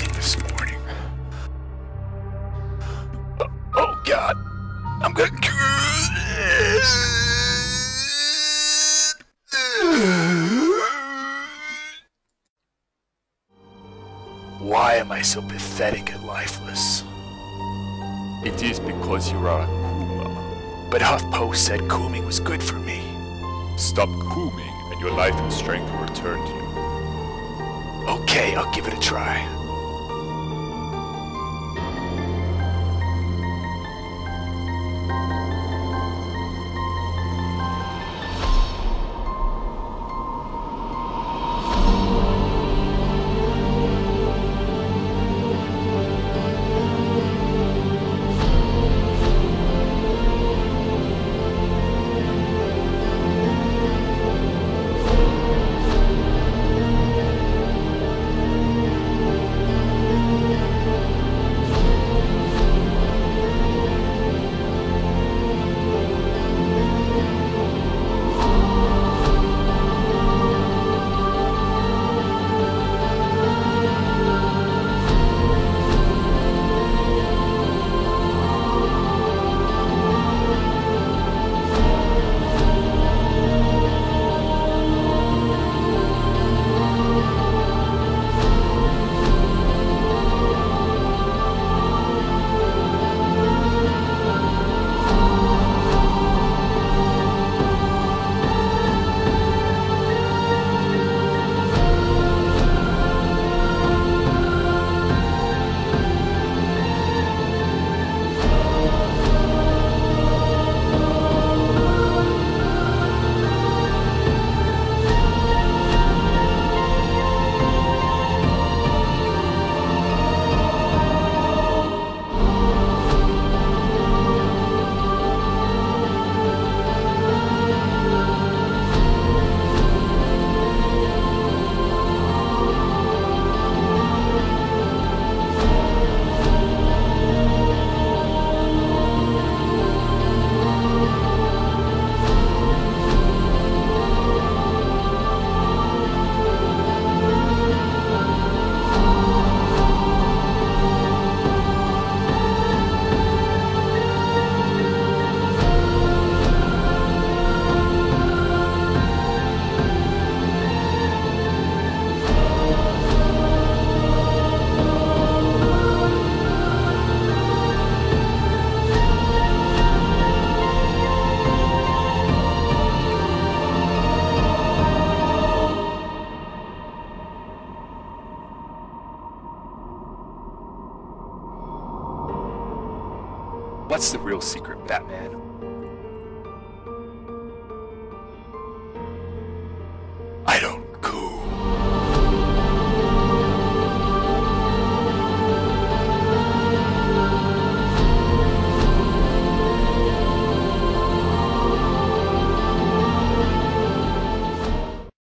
using this morning. Oh God, I'm gonna. Why am I so pathetic and lifeless? It is because you are a Kuma. But HuffPo said cooming was good for me. Stop cooming and your life and strength will return to you. Okay, I'll give it a try. What's the real secret, Batman?